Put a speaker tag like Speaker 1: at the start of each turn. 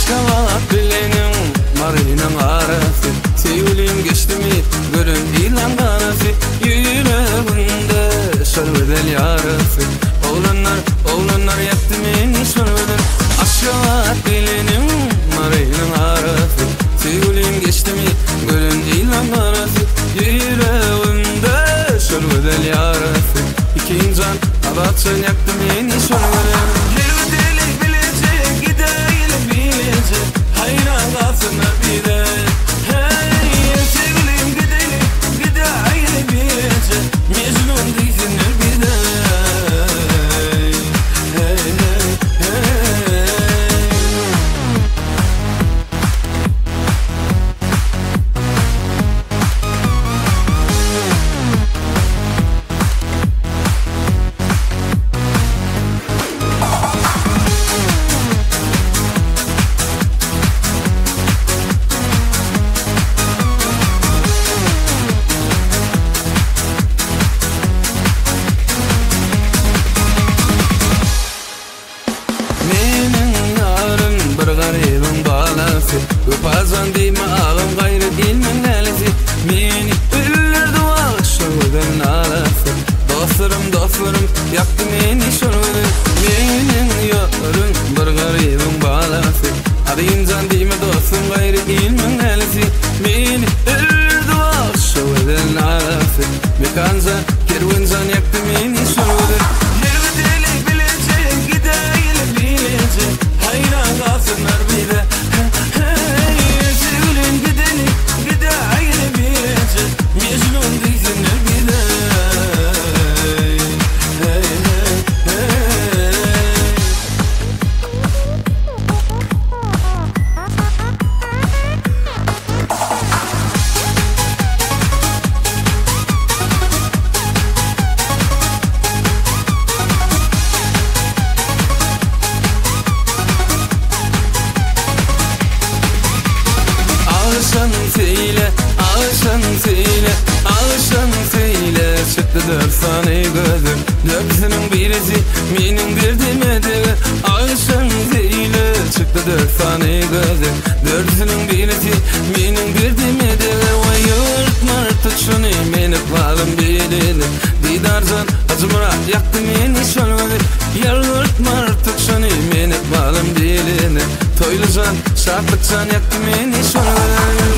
Speaker 1: Aşkavat bilenim Marinan arası Sevgilim geçti mi görün ilan garası Yüreğimde şörbedel yarası Oğlanlar yaktı beni şörbedel Aşkavat bilenim Marinan arası Sevgilim geçti mi görün ilan garası Yüreğimde şörbedel yarası İkinci an abatçın yaktı beni şörbedel Hervedelik bilecek gidelim bilecek Hayran kalsınlar bir de Hey sevgilim gidelim bilecek Mecnun değilsinler bir de Hey hey hey Öpazan deyme ağım gayrı dilmen nelesi Meni ölürlerdi ağışırden alası Dostlarım yaktı beni şurveden Menin yarın bir garibin balası Arayıncan deyme dostum gayrı dilmen nelesi Meni ölürlerdi ağışırden alası Mekancan kervancan yaktı beni şurveden Hervedelik bilecek gidelim bilecek Hayran kalsınlar bir de Mecnun değilsinler bir de Hey hey hey Ağışan seyle çıktı 4 tane gözüm Dördüsünün birisi benim birdimedi Ağışan seyle çıktı 4 tane gözüm Dördüsünün birisi benim birdimedi Vay yırtmar tut şunu meni kvalım bilini Didarcan acımıra yaktı beni şölvedi Yırtmar tut şunu meni kvalım bilini Toylucan şartlıkcan yaktı beni şölvedi